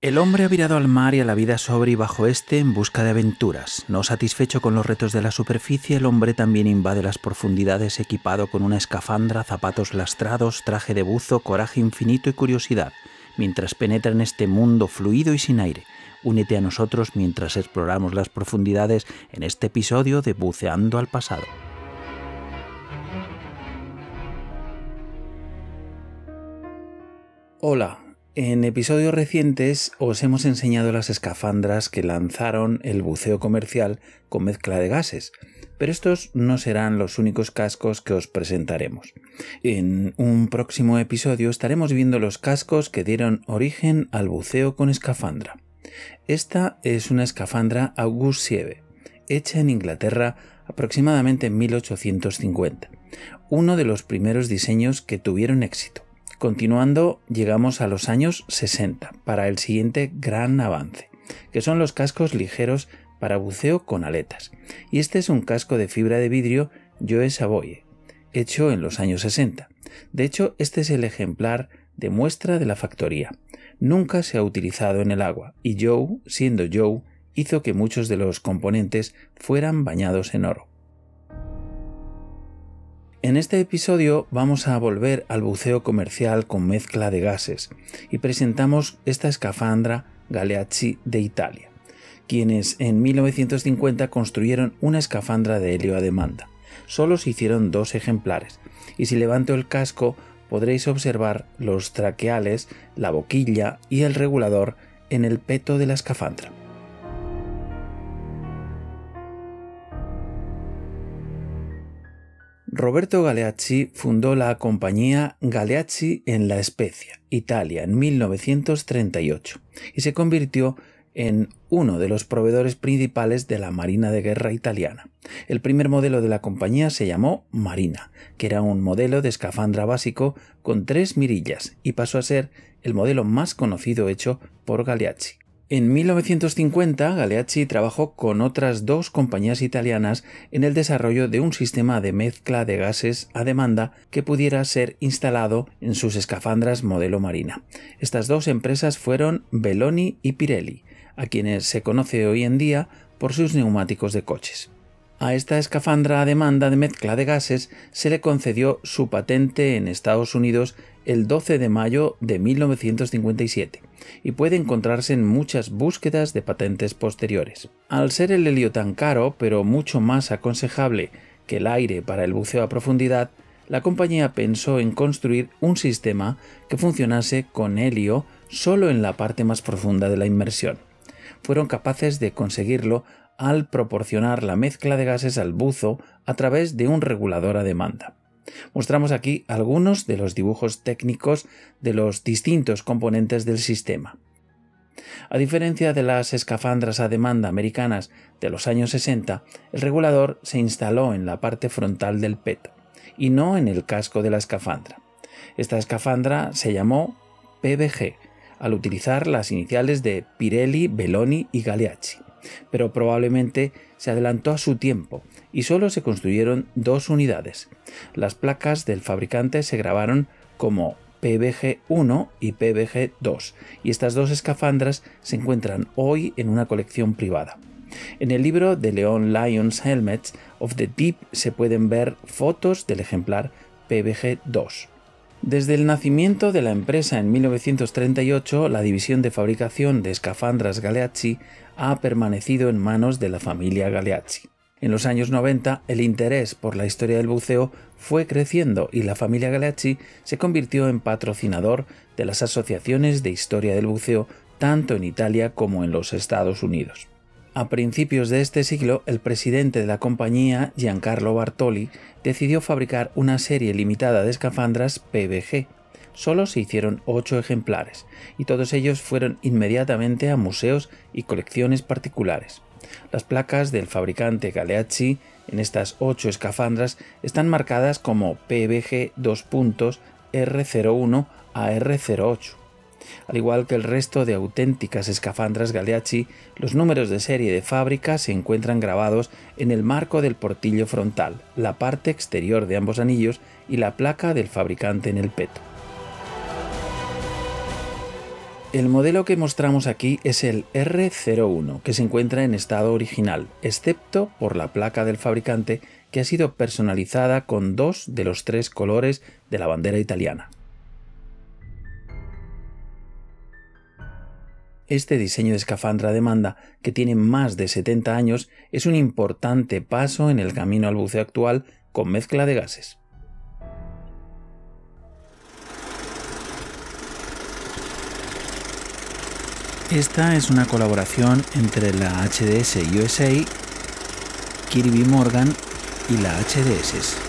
El hombre ha virado al mar y a la vida sobre y bajo este en busca de aventuras. No satisfecho con los retos de la superficie, el hombre también invade las profundidades equipado con una escafandra, zapatos lastrados, traje de buzo, coraje infinito y curiosidad, mientras penetra en este mundo fluido y sin aire. Únete a nosotros mientras exploramos las profundidades en este episodio de Buceando al Pasado. Hola. En episodios recientes os hemos enseñado las escafandras que lanzaron el buceo comercial con mezcla de gases, pero estos no serán los únicos cascos que os presentaremos. En un próximo episodio estaremos viendo los cascos que dieron origen al buceo con escafandra. Esta es una escafandra August-Siebe, hecha en Inglaterra aproximadamente en 1850, uno de los primeros diseños que tuvieron éxito. Continuando, llegamos a los años 60 para el siguiente gran avance, que son los cascos ligeros para buceo con aletas. Y este es un casco de fibra de vidrio Joe Savoye, hecho en los años 60. De hecho, este es el ejemplar de muestra de la factoría. Nunca se ha utilizado en el agua y Joe, siendo Joe, hizo que muchos de los componentes fueran bañados en oro. En este episodio vamos a volver al buceo comercial con mezcla de gases y presentamos esta escafandra Galeazzi de Italia, quienes en 1950 construyeron una escafandra de helio a demanda. Solo se hicieron 2 ejemplares y si levanto el casco podréis observar los traqueales, la boquilla y el regulador en el peto de la escafandra. Roberto Galeazzi fundó la compañía Galeazzi en La Spezia, Italia, en 1938 y se convirtió en uno de los proveedores principales de la Marina de Guerra italiana. El primer modelo de la compañía se llamó Marina, que era un modelo de escafandra básico con 3 mirillas y pasó a ser el modelo más conocido hecho por Galeazzi. En 1950, Galeazzi trabajó con otras 2 compañías italianas en el desarrollo de un sistema de mezcla de gases a demanda que pudiera ser instalado en sus escafandras modelo Marina. Estas 2 empresas fueron Belloni y Pirelli, a quienes se conoce hoy en día por sus neumáticos de coches. A esta escafandra a demanda de mezcla de gases se le concedió su patente en Estados Unidos el 12 de mayo de 1957 y puede encontrarse en muchas búsquedas de patentes posteriores. Al ser el helio tan caro, pero mucho más aconsejable que el aire para el buceo a profundidad, la compañía pensó en construir un sistema que funcionase con helio solo en la parte más profunda de la inmersión. Fueron capaces de conseguirlo al proporcionar la mezcla de gases al buzo a través de un regulador a demanda. Mostramos aquí algunos de los dibujos técnicos de los distintos componentes del sistema. A diferencia de las escafandras a demanda americanas de los años 60, el regulador se instaló en la parte frontal del peto y no en el casco de la escafandra. Esta escafandra se llamó PBG, al utilizar las iniciales de Pirelli, Belloni y Galeazzi, pero probablemente se adelantó a su tiempo y solo se construyeron 2 unidades. Las placas del fabricante se grabaron como PBG-1 y PBG-2 y estas 2 escafandras se encuentran hoy en una colección privada. En el libro de Leon Lyons Helmets of the Deep se pueden ver fotos del ejemplar PBG-2. Desde el nacimiento de la empresa en 1938, la división de fabricación de escafandras Galeazzi ha permanecido en manos de la familia Galeazzi. En los años 90, el interés por la historia del buceo fue creciendo y la familia Galeazzi se convirtió en patrocinador de las asociaciones de historia del buceo tanto en Italia como en los Estados Unidos. A principios de este siglo, el presidente de la compañía, Giancarlo Bartoli, decidió fabricar una serie limitada de escafandras PBG. Solo se hicieron 8 ejemplares, y todos ellos fueron inmediatamente a museos y colecciones particulares. Las placas del fabricante Galeazzi en estas 8 escafandras están marcadas como PBG R01 a R08. Al igual que el resto de auténticas escafandras Galeazzi, los números de serie de fábrica se encuentran grabados en el marco del portillo frontal, la parte exterior de ambos anillos y la placa del fabricante en el peto. El modelo que mostramos aquí es el R01, que se encuentra en estado original, excepto por la placa del fabricante, que ha sido personalizada con 2 de los 3 colores de la bandera italiana. Este diseño de escafandra a demanda, que tiene más de 70 años, es un importante paso en el camino al buceo actual con mezcla de gases. Esta es una colaboración entre la HDS USA, Kirby Morgan y la HDS.